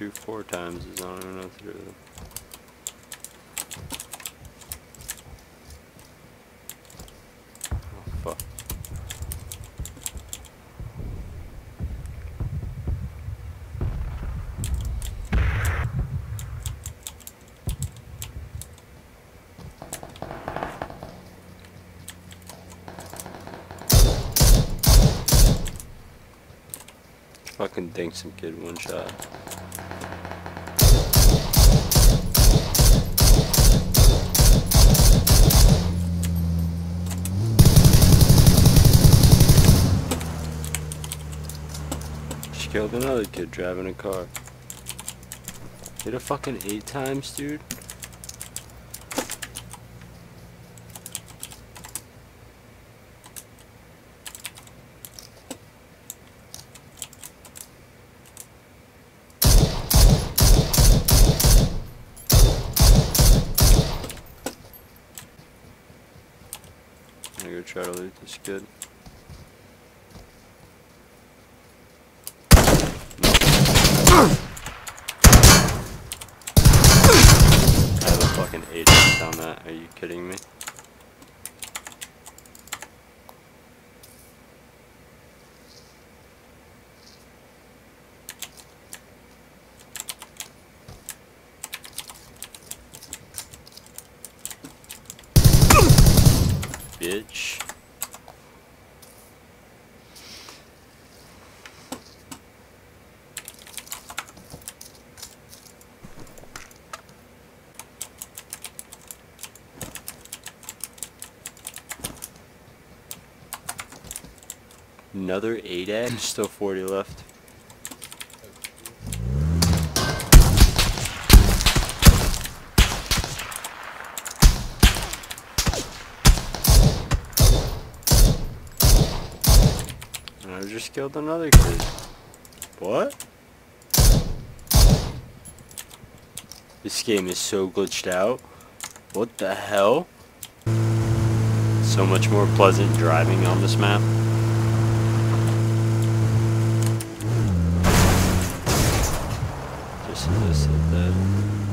shoot 4 times. I don't even know what to do with them. Oh, fuck. Fucking dink some kid 1 shot. She killed another kid driving a car. Hit a fucking 8 times, dude. I'm gonna go try to loot this kid. I have a fucking 8x on that. Are you kidding me? Bitch. Another 8x, still 40 left. And I just killed another kid. What? This game is so glitched out. What the hell? So much more pleasant driving on this map. Just as I said that.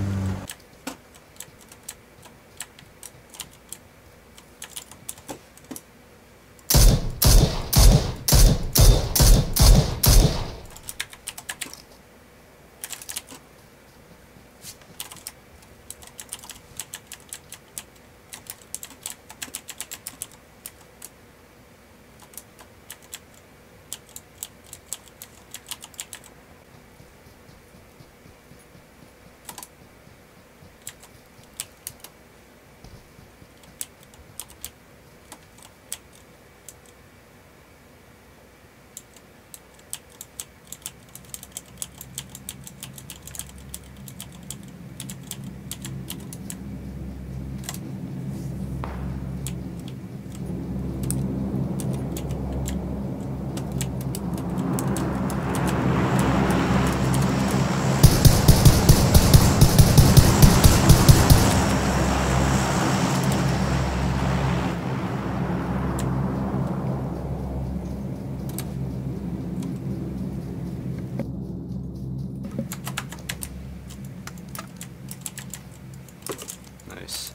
Nice.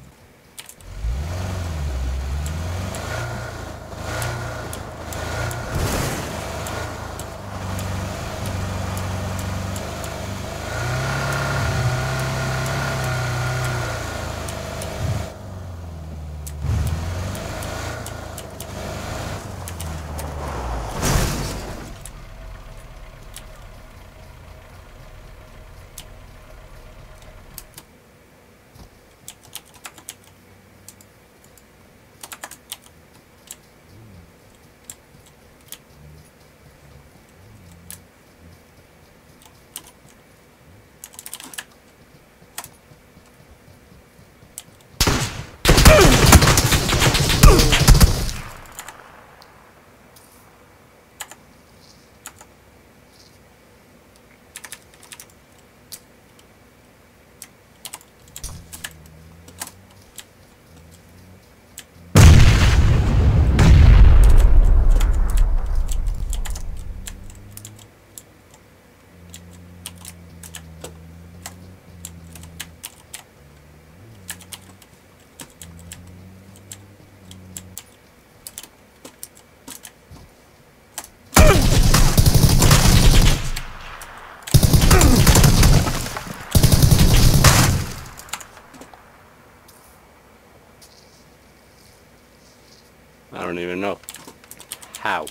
I don't even know. How?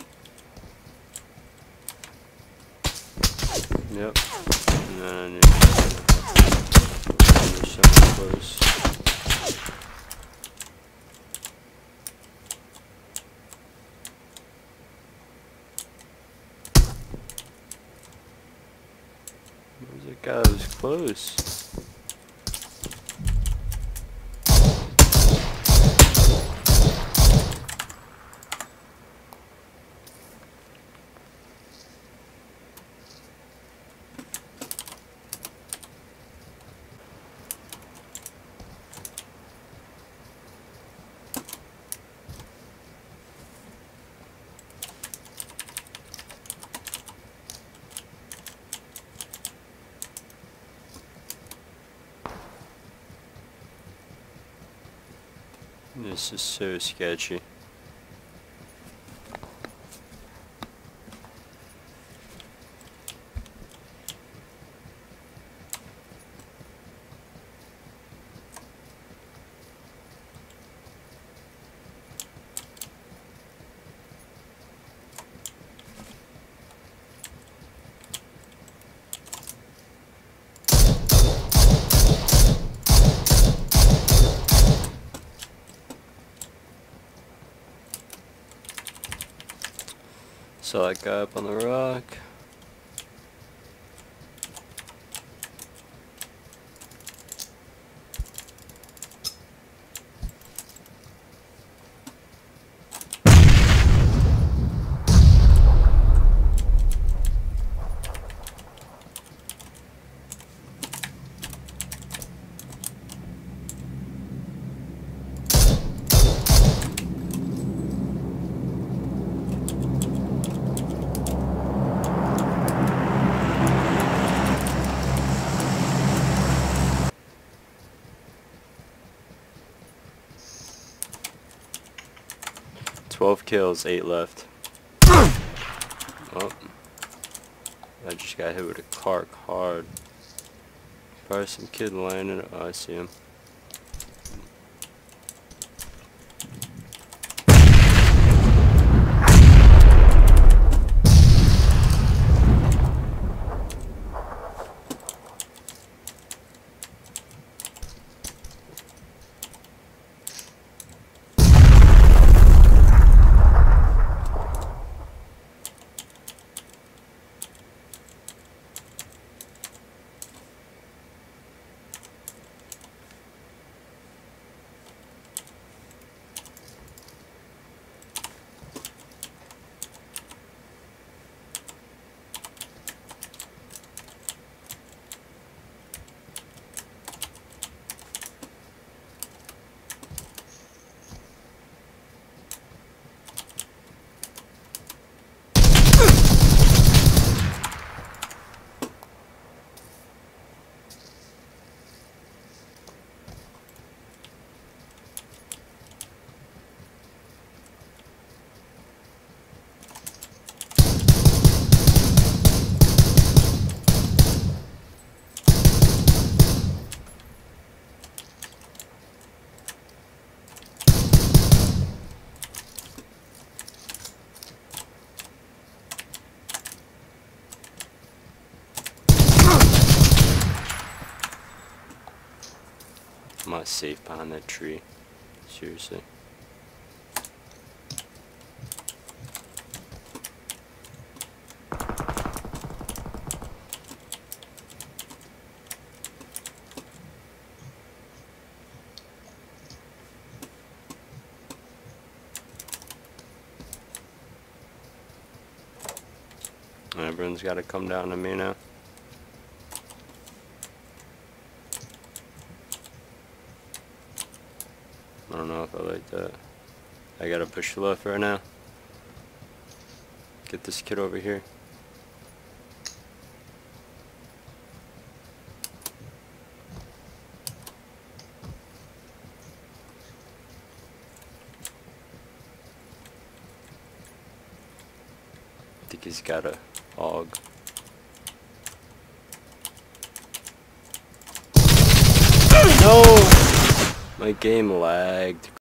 Yep. And then you're so close. Where's that guy that was close? This is so sketchy. Saw that guy up on the rock. Twelve kills, 8 left. Oh, I just got hit with a cart hard. Probably some kid landing. Oh, I see him. I'm not safe behind that tree. Seriously. Everyone's got to come down to me now. I don't know if I like that. I gotta push left right now. Get this kid over here. I think he's got a hog. No! My game lagged